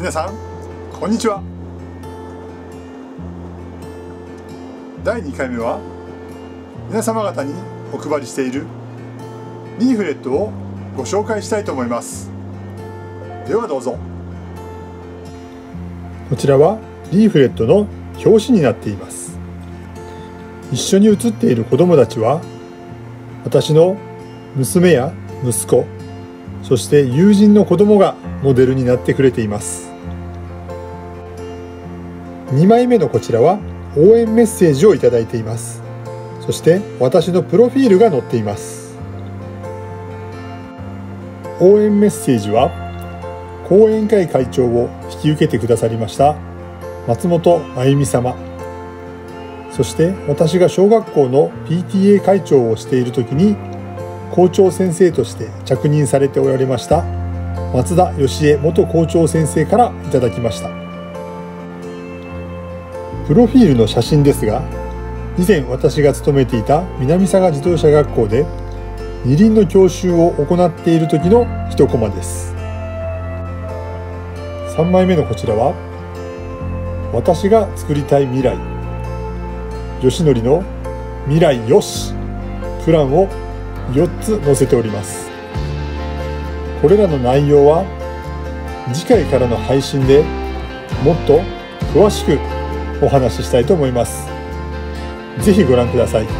皆さんこんにちは。第2回目は皆様方にお配りしているリーフレットをご紹介したいと思います。ではどうぞ。こちらはリーフレットの表紙になっています。一緒に写っている子どもたちは私の娘や息子、そして友人の子供がモデルになってくれています。2枚目のこちらは応援メッセージをいただいています。そして私のプロフィールが載っています。応援メッセージは講演会会長を引き受けてくださりました松本真由美様、そして私が小学校の PTA 会長をしている時に校長先生として着任されておられました松田義恵元校長先生からいただきました。プロフィールの写真ですが、以前私が勤めていた南佐賀自動車学校で二輪の教習を行っている時の一コマです。3枚目のこちらは私が作りたい未来、吉典の未来よしプランを4つ載せております。これらの内容は次回からの配信でもっと詳しくお話ししたいと思います。ぜひご覧ください。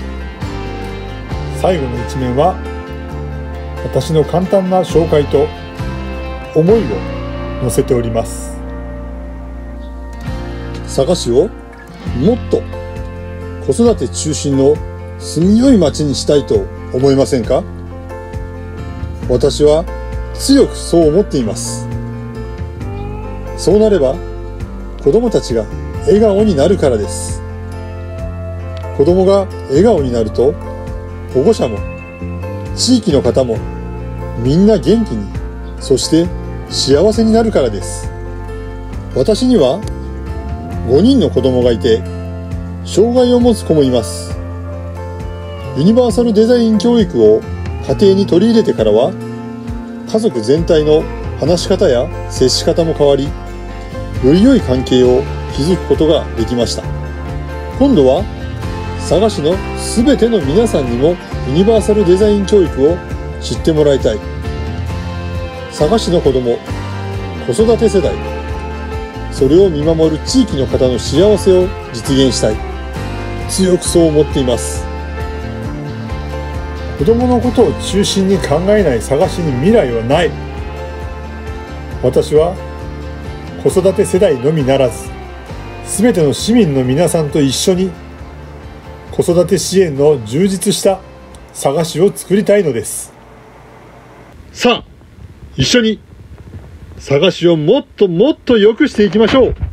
最後の一面は私の簡単な紹介と思いを載せております。佐賀市をもっと子育て中心の住みよい町にしたいと思いませんか？私は強くそう思っています。そうなれば子供たちが笑顔になるからです。子供が笑顔になると保護者も地域の方もみんな元気に、そして幸せになるからです。私には5人の子供がいて障害を持つ子もいます。ユニバーサルデザイン教育を家庭に取り入れてからは家族全体の話し方や接し方も変わり、より良い関係を築くことができました。今度は佐賀市のすべての皆さんにもユニバーサルデザイン教育を知ってもらいたい。佐賀市の子ども、子育て世代、それを見守る地域の方の幸せを実現したい。強くそう思っています。子どものことを中心に考えない佐賀市に未来はない。私は子育て世代のみならず、すべての市民の皆さんと一緒に子育て支援の充実した佐賀市を作りたいのです。さあ、一緒に佐賀市をもっともっと良くしていきましょう。